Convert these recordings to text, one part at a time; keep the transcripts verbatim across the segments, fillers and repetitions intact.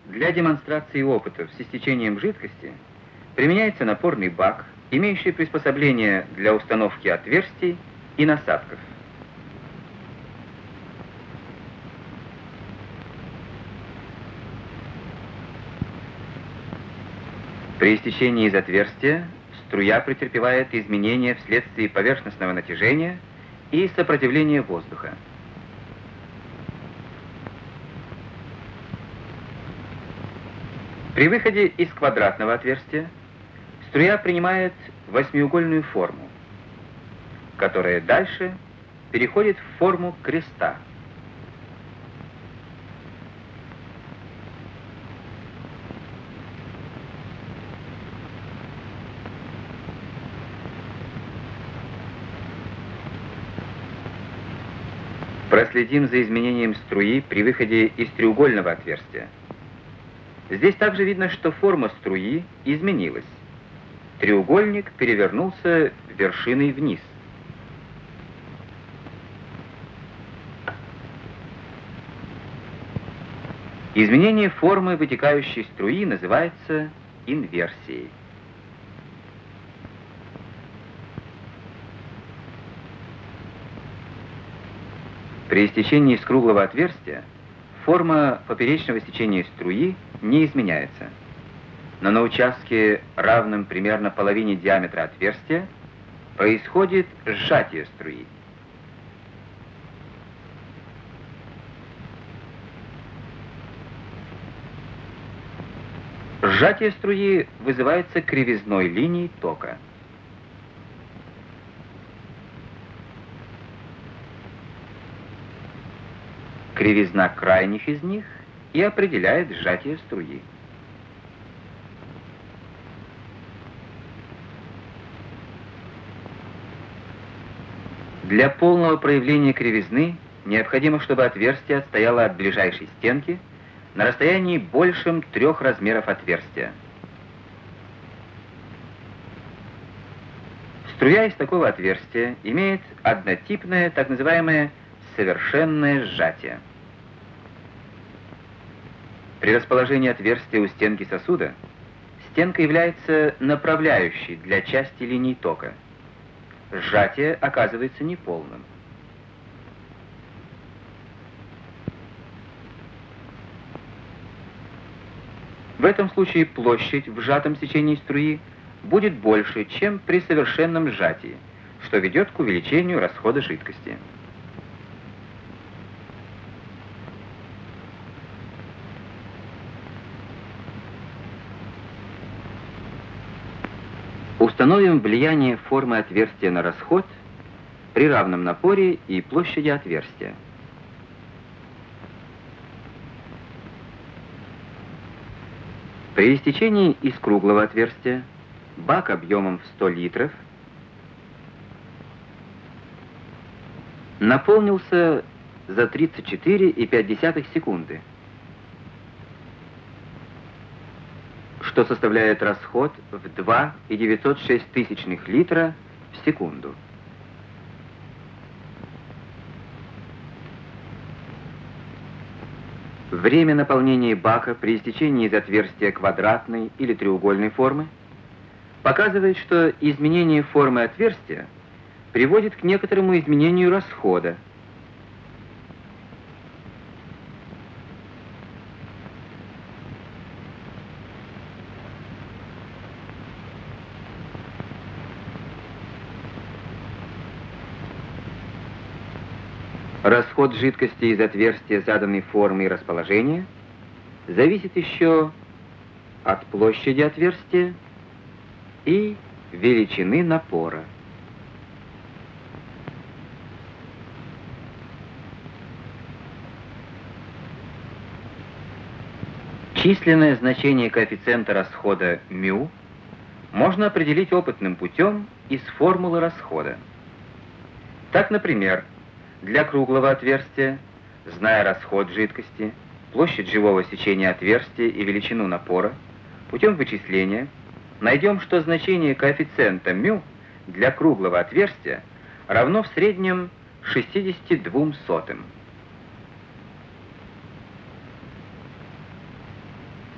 Для демонстрации опытов с истечением жидкости применяется напорный бак, имеющий приспособление для установки отверстий и насадков. При истечении из отверстия струя претерпевает изменения вследствие поверхностного натяжения и сопротивления воздуха. При выходе из квадратного отверстия струя принимает восьмиугольную форму, которая дальше переходит в форму креста. Проследим за изменением струи при выходе из треугольного отверстия. Здесь также видно, что форма струи изменилась. Треугольник перевернулся вершиной вниз. Изменение формы вытекающей струи называется инверсией. При истечении из круглого отверстия форма поперечного сечения струи не изменяется, но на участке, равном примерно половине диаметра отверстия, происходит сжатие струи. Сжатие струи вызывается кривизной линией тока. Кривизна крайних из них и определяет сжатие струи. Для полного проявления кривизны необходимо, чтобы отверстие отстояло от ближайшей стенки на расстоянии большем трех размеров отверстия. Струя из такого отверстия имеет однотипное, так называемое совершенное сжатие. При расположении отверстия у стенки сосуда стенка является направляющей для части линий тока. Сжатие оказывается неполным. В этом случае площадь в сжатом сечении струи будет больше, чем при совершенном сжатии, что ведет к увеличению расхода жидкости. Установим влияние формы отверстия на расход при равном напоре и площади отверстия. При истечении из круглого отверстия бак объемом в сто литров наполнился за тридцать четыре и пять десятых секунды, что составляет расход в два и девятьсот шесть тысячных литра в секунду. Время наполнения бака при истечении из отверстия квадратной или треугольной формы показывает, что изменение формы отверстия приводит к некоторому изменению расхода. Расход жидкости из отверстия заданной формы и расположения зависит еще от площади отверстия и величины напора. Численное значение коэффициента расхода μ можно определить опытным путем из формулы расхода. Так, например, для круглого отверстия, зная расход жидкости, площадь живого сечения отверстия и величину напора, путем вычисления найдем, что значение коэффициента μ для круглого отверстия равно в среднем шестидесяти двум сотым.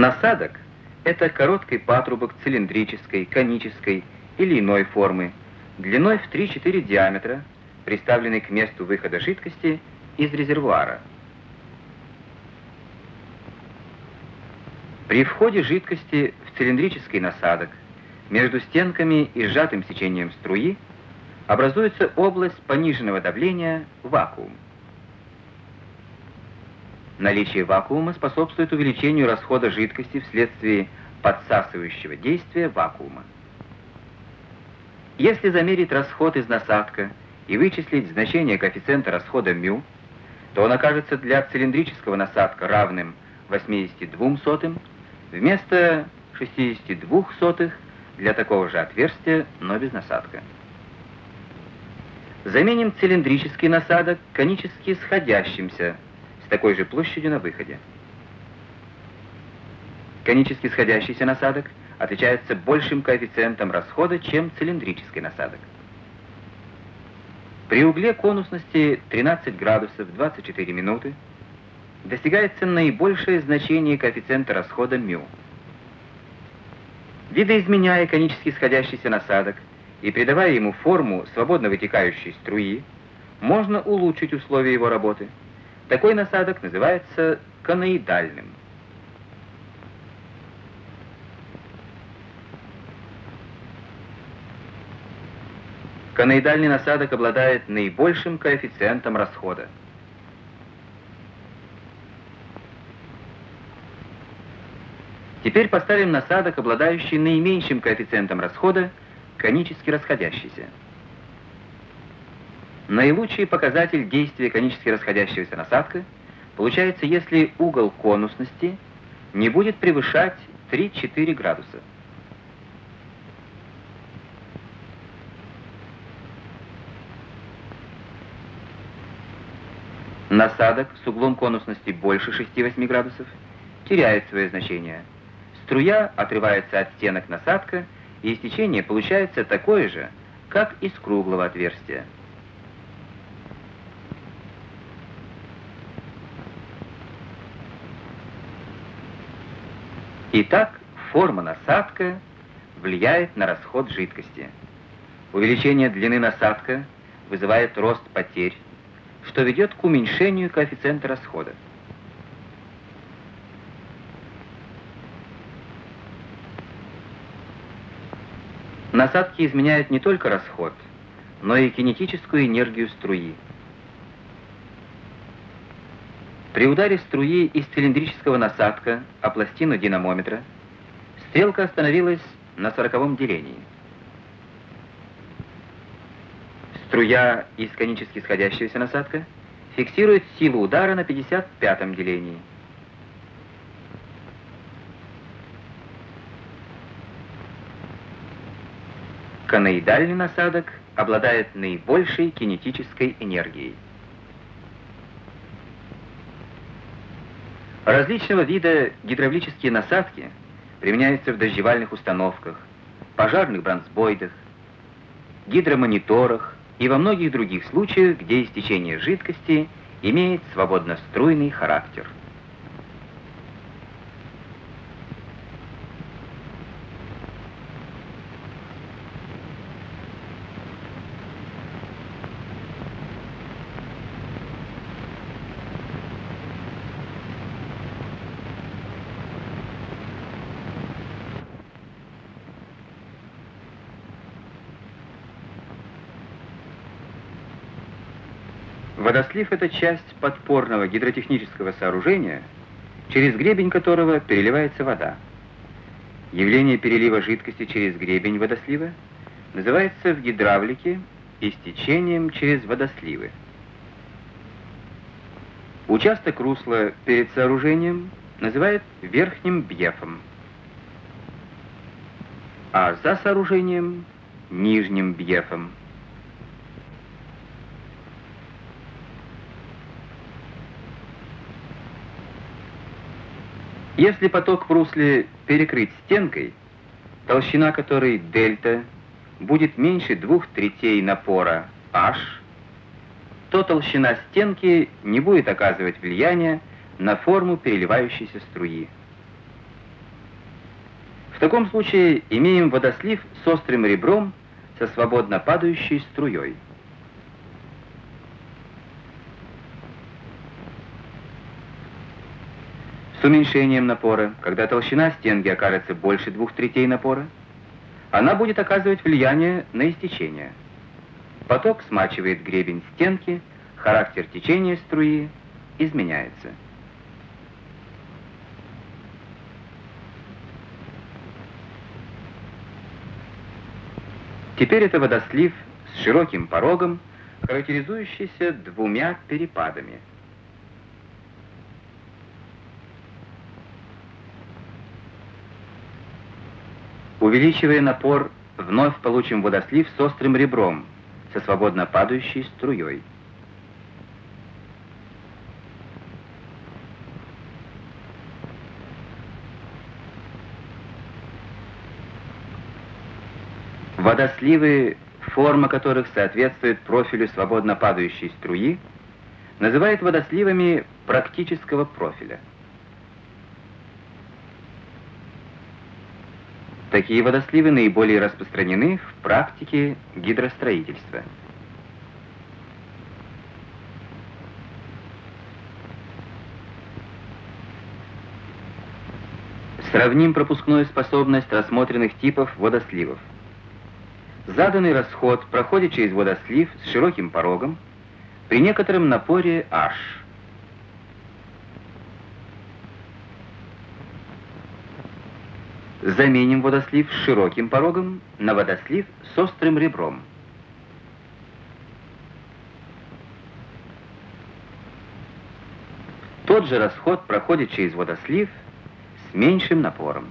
Насадок — это короткий патрубок цилиндрической, конической или иной формы, длиной в три-четыре диаметра, приставленный к месту выхода жидкости из резервуара. При входе жидкости в цилиндрический насадок между стенками и сжатым сечением струи образуется область пониженного давления — вакуум. Наличие вакуума способствует увеличению расхода жидкости вследствие подсасывающего действия вакуума. Если замерить расход из насадка и вычислить значение коэффициента расхода μ, то он окажется для цилиндрического насадка равным восьмидесяти двум сотым, вместо шестидесяти двух сотых для такого же отверстия, но без насадка. Заменим цилиндрический насадок конически сходящимся с такой же площадью на выходе. Конически сходящийся насадок отличается большим коэффициентом расхода, чем цилиндрический насадок. При угле конусности тринадцать градусов двадцать четыре минуты достигается наибольшее значение коэффициента расхода μ. Видоизменяя конически сходящийся насадок и придавая ему форму свободно вытекающей струи, можно улучшить условия его работы. Такой насадок называется коноидальным. Коноидальный насадок обладает наибольшим коэффициентом расхода. Теперь поставим насадок, обладающий наименьшим коэффициентом расхода, конически расходящийся. Наилучший показатель действия конически расходящегося насадка получается, если угол конусности не будет превышать три-четыре градуса. Насадок с углом конусности больше шести-восьми градусов теряет свое значение. Струя отрывается от стенок насадка, и истечение получается такое же, как из круглого отверстия. Итак, форма насадка влияет на расход жидкости. Увеличение длины насадка вызывает рост потерь, что ведет к уменьшению коэффициента расхода. Насадки изменяют не только расход, но и кинетическую энергию струи. При ударе струи из цилиндрического насадка о пластину динамометра стрелка остановилась на сороковом делении. Струя из конически сходящегося насадка фиксирует силу удара на пятьдесят пятом делении. Коноидальный насадок обладает наибольшей кинетической энергией. Различного вида гидравлические насадки применяются в дождевальных установках, пожарных бронзбойдах, гидромониторах и во многих других случаях, где истечение жидкости имеет свободноструйный характер. Водослив — это часть подпорного гидротехнического сооружения, через гребень которого переливается вода. Явление перелива жидкости через гребень водослива называется в гидравлике истечением через водосливы. Участок русла перед сооружением называют верхним бьефом, а за сооружением — нижним бьефом. Если поток в русле перекрыть стенкой, толщина которой дельта будет меньше двух третей напора H, то толщина стенки не будет оказывать влияния на форму переливающейся струи. В таком случае имеем водослив с острым ребром со свободно падающей струей. С уменьшением напора, когда толщина стенки окажется больше двух третей напора, она будет оказывать влияние на истечение. Поток смачивает гребень стенки, характер течения струи изменяется. Теперь это водослив с широким порогом, характеризующийся двумя перепадами. Увеличивая напор, вновь получим водослив с острым ребром, со свободно падающей струей. Водосливы, форма которых соответствует профилю свободно падающей струи, называют водосливами практического профиля. Такие водосливы наиболее распространены в практике гидростроительства. Сравним пропускную способность рассмотренных типов водосливов. Заданный расход проходит через водослив с широким порогом при некотором напоре H. Заменим водослив с широким порогом на водослив с острым ребром. Тот же расход проходит через водослив с меньшим напором.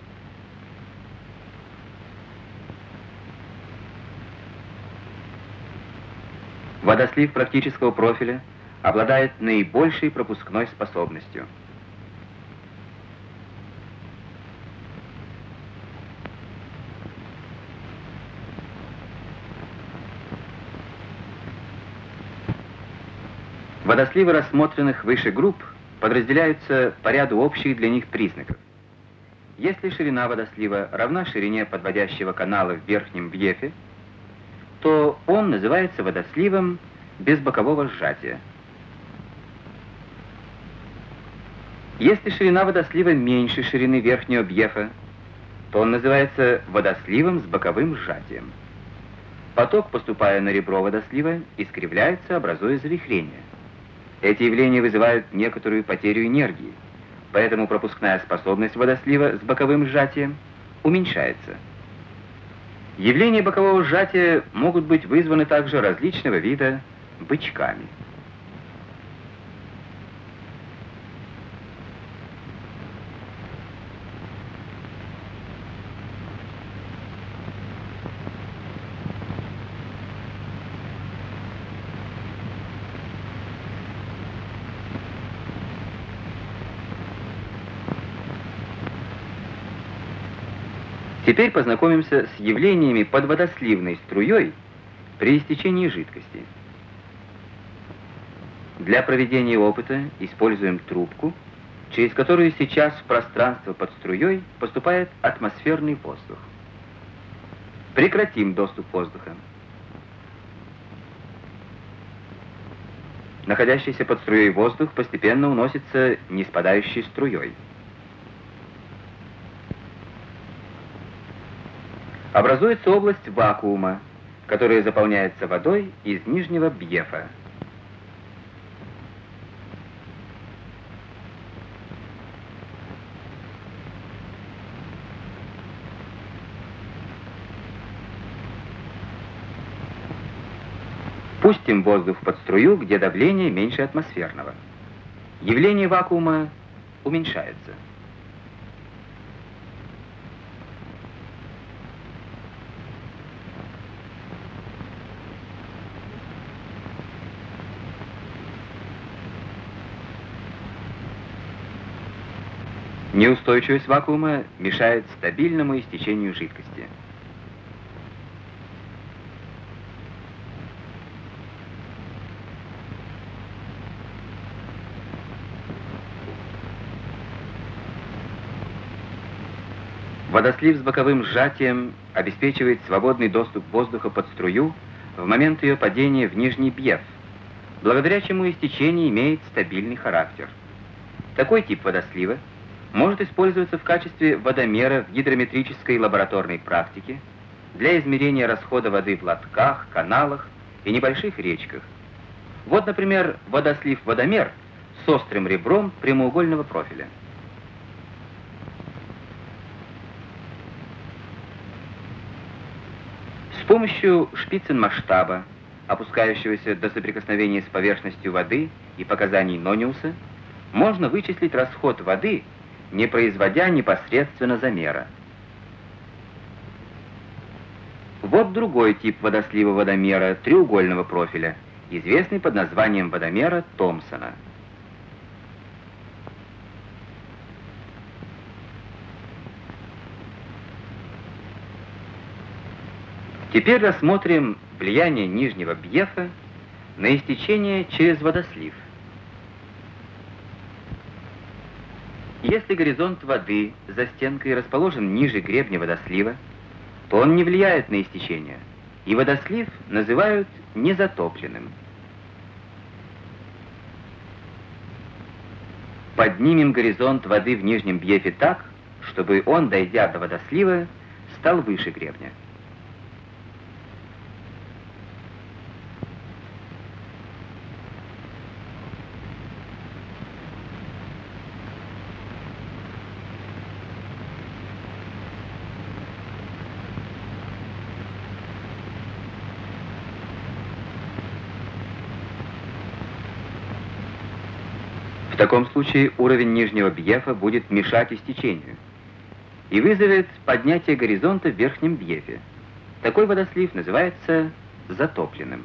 Водослив практического профиля обладает наибольшей пропускной способностью. Водосливы рассмотренных выше групп подразделяются по ряду общих для них признаков. Если ширина водослива равна ширине подводящего канала в верхнем бьефе, то он называется водосливом без бокового сжатия. Если ширина водослива меньше ширины верхнего бьефа, то он называется водосливом с боковым сжатием. Поток, поступая на ребро водослива, искривляется, образуя завихрение. Эти явления вызывают некоторую потерю энергии, поэтому пропускная способность водослива с боковым сжатием уменьшается. Явления бокового сжатия могут быть вызваны также различного вида бычками. Теперь познакомимся с явлениями под водосливной струей при истечении жидкости. Для проведения опыта используем трубку, через которую сейчас в пространство под струей поступает атмосферный воздух. Прекратим доступ воздуха. Находящийся под струей воздух постепенно уносится ниспадающей струей. Образуется область вакуума, которая заполняется водой из нижнего бьефа. Пустим воздух под струю, где давление меньше атмосферного. Явление вакуума уменьшается. Неустойчивость вакуума мешает стабильному истечению жидкости. Водослив с боковым сжатием обеспечивает свободный доступ воздуха под струю в момент ее падения в нижний бьеф, благодаря чему истечение имеет стабильный характер. Такой тип водослива может использоваться в качестве водомера в гидрометрической лабораторной практике для измерения расхода воды в лотках, каналах и небольших речках. Вот, например, водослив-водомер с острым ребром прямоугольного профиля. С помощью шпиценмасштаба, опускающегося до соприкосновения с поверхностью воды и показаний Нониуса, можно вычислить расход воды, не производя непосредственно замера. Вот другой тип водослива-водомера треугольного профиля, известный под названием водомера Томпсона. Теперь рассмотрим влияние нижнего бьефа на истечение через водослив. Если горизонт воды за стенкой расположен ниже гребня водослива, то он не влияет на истечение, и водослив называют незатопленным. Поднимем горизонт воды в нижнем бьефе так, чтобы он, дойдя до водослива, стал выше гребня. В таком случае уровень нижнего бьефа будет мешать истечению и вызовет поднятие горизонта в верхнем бьефе. Такой водослив называется затопленным.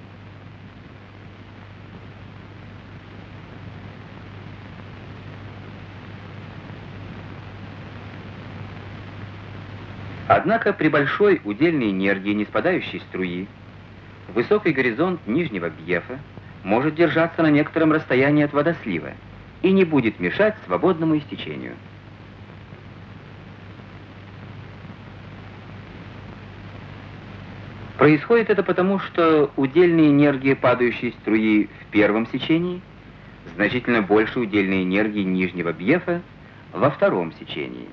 Однако при большой удельной энергии неспадающей струи высокий горизонт нижнего бьефа может держаться на некотором расстоянии от водослива и не будет мешать свободному истечению. Происходит это потому, что удельная энергия падающей струи в первом сечении значительно больше удельной энергии нижнего бьефа во втором сечении.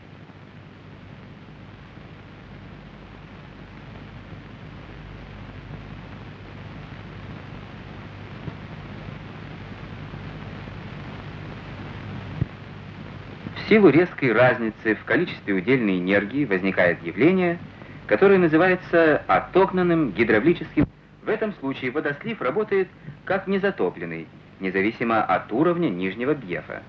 В силу резкой разницы в количестве удельной энергии возникает явление, которое называется отогнанным гидравлическим. В этом случае водослив работает как незатопленный, независимо от уровня нижнего бьефа.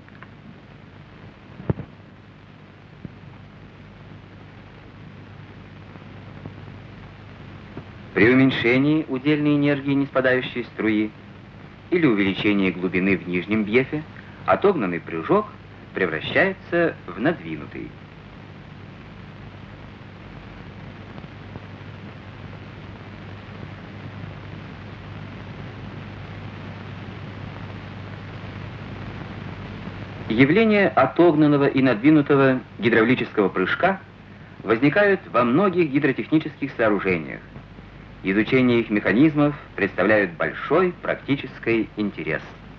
При уменьшении удельной энергии неспадающей струи или увеличении глубины в нижнем бьефе отогнанный прыжок превращается в надвинутый. Явления отогнанного и надвинутого гидравлического прыжка возникают во многих гидротехнических сооружениях. Изучение их механизмов представляет большой практический интерес.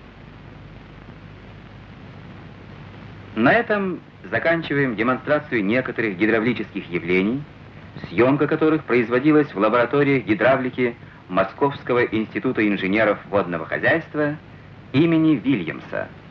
На этом заканчиваем демонстрацию некоторых гидравлических явлений, съемка которых производилась в лабораториях гидравлики Московского института инженеров водного хозяйства имени Вильямса.